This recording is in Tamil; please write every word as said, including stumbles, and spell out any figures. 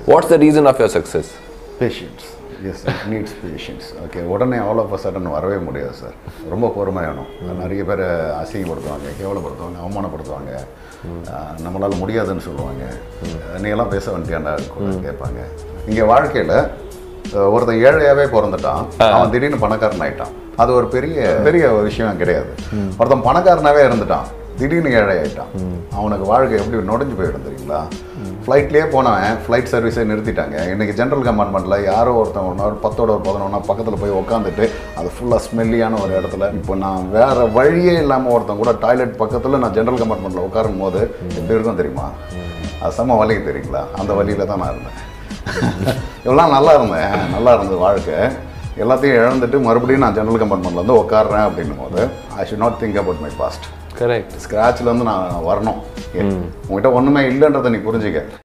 What's the reason of your success? Patience. Yes, it needs patience. Okay, உடனே all of a sudden வரவே முடியாது சார். ரொம்ப பொறுமையானும். நிறைய பேர் அசிங்கப்படுத்துவாங்க, கேவலப்படுத்துவாங்க, அவமானப்படுத்துவாங்க, நம்மளால் முடியாதுன்னு சொல்லுவாங்க. நீ எல்லாம் பேச வேண்டியாண்டா கேட்பாங்க. இங்கே வாழ்க்கையில் ஒருத்தன் ஏழையாகவே பிறந்துட்டான், அவன் திடீர்னு பணக்காரன் ஆகிட்டான். அது ஒரு பெரிய பெரிய விஷயம் கிடையாது. ஒருத்தன் பணக்காரனாகவே இருந்துட்டான், திடீர்னு ஏழை ஆகிட்டான். அவனுக்கு வாழ்க்கை எப்படி நொடிஞ்சு போயிடும் தெரியுங்களா? ஃப்ளைட்லேயே போனவன் ஃப்ளைட் சர்வீஸை நிறுத்திட்டாங்க. இன்றைக்கி ஜென்ரல் கம்பார்ட்மெண்ட்டில் யாரோ ஒருத்தன் ஒன்றா ஒரு பத்தோட ஒரு பதினொன்னா பக்கத்தில் போய் உட்காந்துட்டு அது ஃபுல்லாக ஸ்மெல்லியான ஒரு இடத்துல இப்போ நான் வேறு வழியே இல்லாமல் ஒருத்தன் கூட டாய்லெட் பக்கத்தில் நான் ஜென்ரல் கம்பார்ட்மெண்ட்டில் உட்காரும் போது எப்படி இருக்கும் தெரியுமா? அது செம்ம வலிக்கு தெரியுங்களா? அந்த வழியில் தான் நான் இருந்தேன். இவ்வளோ நல்லா இருந்தேன், நல்லா இருந்தது வாழ்க்கை. எல்லாத்தையும் இழந்துட்டு மறுபடியும் நான் ஜென்ரல் கம்பார்ட்மெண்ட்டில் வந்து உட்காடுறேன் அப்படின்னும் போது I should not think about my past. Correct. ஸ்க்ராட்ச்லேருந்து நான் வரணும். உங்கள்கிட்ட ஒன்றுமே இல்லைன்றதை நீ புரிஞ்சுக்க.